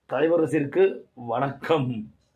தலைவர் ரசிகருக்கு வணக்கம்.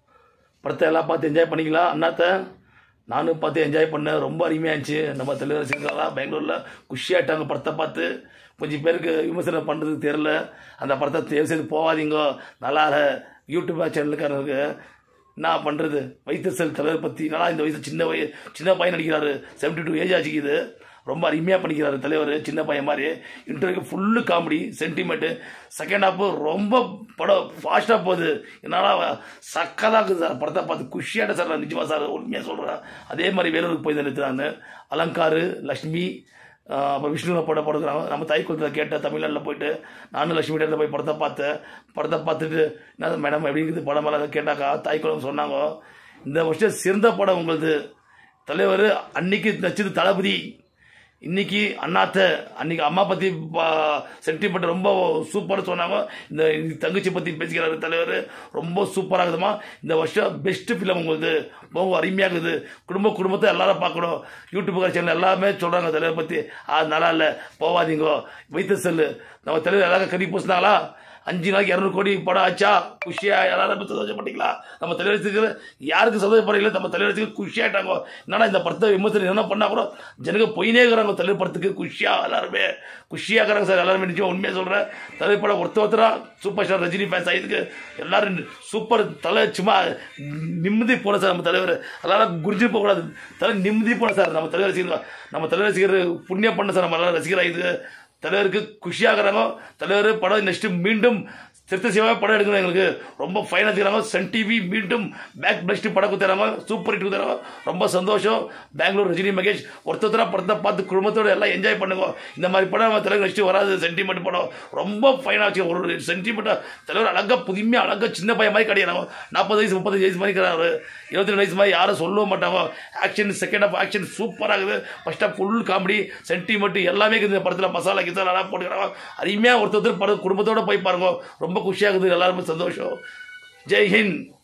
படத்தை எல்லாம் பார்த்து என்ஜாய் பண்ணிக்கலாம். அண்ணாத்த நானும் பார்த்து என்ஜாய் பண்ணேன். ரொம்ப அருமையாக இருந்துச்சு. நம்ம தலைவர் ரசிகர்களாம் பெங்களூரில் குஷியாகிட்டாங்க படத்தை பார்த்து. கொஞ்சம் பேருக்கு விமர்சனம் பண்ணுறதுக்கு தெரில. அந்த படத்தை தேர்வு செய்து போகாதீங்க. நல்லா யூடியூப் சேனலுக்காரருக்கு என்ன பண்ணுறது. வயிற்று செல் தலைவர் பற்றி நல்லா இந்த வயசு சின்ன பையன் நடிக்கிறாரு. 72 ஏஜ் ஆச்சுக்குது. ரொம்ப அருமையாக பண்ணிக்கிறாரு தலைவர். சின்ன பையன் மாதிரி. இன்டர்வியூக்கு full comedy sentiment. Second half ரொம்ப படம் ஃபாஸ்ட்டாக போகுது. என்னால் சக்கதாக இருக்குது சார். படத்தை பார்த்து குஷியாட்ட சார். நான் நிஜமாக சார் உண்மையாக சொல்கிறேன். அதே மாதிரி வேலூருக்கு போய் நிறுத்து நான் அலங்காரு லக்ஷ்மி அப்புறம் விஷ்ணுவை படுக்கிறாங்க. நம்ம தாய்க்குளத்தில் கேட்ட தமிழ்நாட்டில் போயிட்டு நானும் லட்சுமி தேட்டரில் போய் படத்தை பார்த்தேன். படத்தை பார்த்துட்டு என்ன மேடம் எப்படி இருக்குது படம் எல்லாம் கேட்டாக்கா தாய்க்குளம் சொன்னாங்க. இந்த வருஷம் சிறந்த படம் உங்களது தலைவர். அன்னைக்கு நச்சது தளபதி, இன்னைக்கு அண்ணாத்த. அன்னைக்கு அம்மா பற்றி சென்டிமெண்ட் ரொம்ப சூப்பராக சொன்னாங்க. இந்த தங்கச்சி பற்றி பேசிக்கிறாரு தலைவர். ரொம்ப சூப்பராக இருக்குதுமா. இந்த வருஷம் பெஸ்ட் ஃபிலிம் உங்களுக்கு. ரொம்ப அருமையாக இருக்குது. குடும்பத்தை எல்லாரும் பார்க்கணும். யூடியூப் சேனல் எல்லாமே சொல்கிறாங்க தலைவர் பற்றி. நல்லா இல்லை போவாதீங்க. வைத்த செல்லு நம்ம தலைவர் எல்லாரும் கறி பூசினாங்களா. 5 நாளைக்கு 200 கோடி படம் ஆச்சா. குஷியா எல்லாரும் சந்தோஷப்பட்டீங்களா. நம்ம தலைவரத்துக்கு யாருக்கு சந்தோஷப்படல. நம்ம தலைவரத்துக்கு குஷியாயிட்டாங்க. என்னன்னா இந்த படத்தை விமர்சனம் என்ன பண்ணா கூட ஜனங்க போயினே இருக்கிறாங்க. தலைவர் படத்துக்கு குஷியா எல்லாருமே குஷியாக்குறாங்க சார். எல்லாருமே நிச்சயம் உண்மையாக சொல்கிறேன். தலைவர் படம் ஒருத்தரா சூப்பர் ஸ்டார் ரஜினி ஃபேன்ஸ் ஆகிருக்கு. எல்லாரும் சூப்பர் தலை. சும்மா நிம்மதி போன சார் நம்ம தலைவர். எல்லாரும் குறிஞ்சி போகக்கூடாது. தலை நிம்மதி போன சார் நம்ம தலைவர் ரசிகர். நம்ம தலைவர் ரசிகர் புண்ணியம் பண்ண சார். நம்ம எல்லாரும் ரசிகர் ஆகிது. தலைவருக்கு குஷியாகிறாங்க. தலைவர் படம் நெக்ஸ்ட் மீண்டும் திருத்த சிவாக படம் எடுக்கணும். எங்களுக்கு ரொம்ப ஃபைனாக வச்சுக்கிறாங்க. சன் டிவி மீண்டும் பேக் பெஸ்ட் படம் கொடுத்துறாங்க. சூப்பர் ஹிட் கொடுத்துறாங்க. ரொம்ப சந்தோஷம். பெங்களூர் ரஜினி மகேஷ் ஒருத்தர படத்தை பார்த்து குடும்பத்தோடு எல்லாம் என்ஜாய் பண்ணுங்க. இந்த மாதிரி படம் தலைவர் நெக்ஸ்ட் வராது. சென்டிமெண்ட் படம் ரொம்ப ஃபைனாக வச்சு ஒரு சென்டிமெண்ட்டாக தலைவர் அழகாக புதுமையாக அழகாக சின்ன பையன் மாதிரி கிடையாது. 40 வயசு 35 வயசு மாதிரி இருக்கிறாரு. 22 வயசு மாதிரி யாரும் சொல்லவும் மாட்டாங்க. ஆக்ஷன் செகண்ட் ஆஃப் ஆக்ஷன் சூப்பராக இருக்குது. First half full comedy sentiment எல்லாமே இருக்குது. இந்த படத்தில் மசாலா கிசாலா நல்லா போட்டுக்கிறாங்க. அருமையாக ஒருத்தர் படம் குடும்பத்தோடு போய் பாருங்க. ரொம்ப குஷியாகுது. எல்லாருமே சந்தோஷம். ஜெய் ஹிந்த்.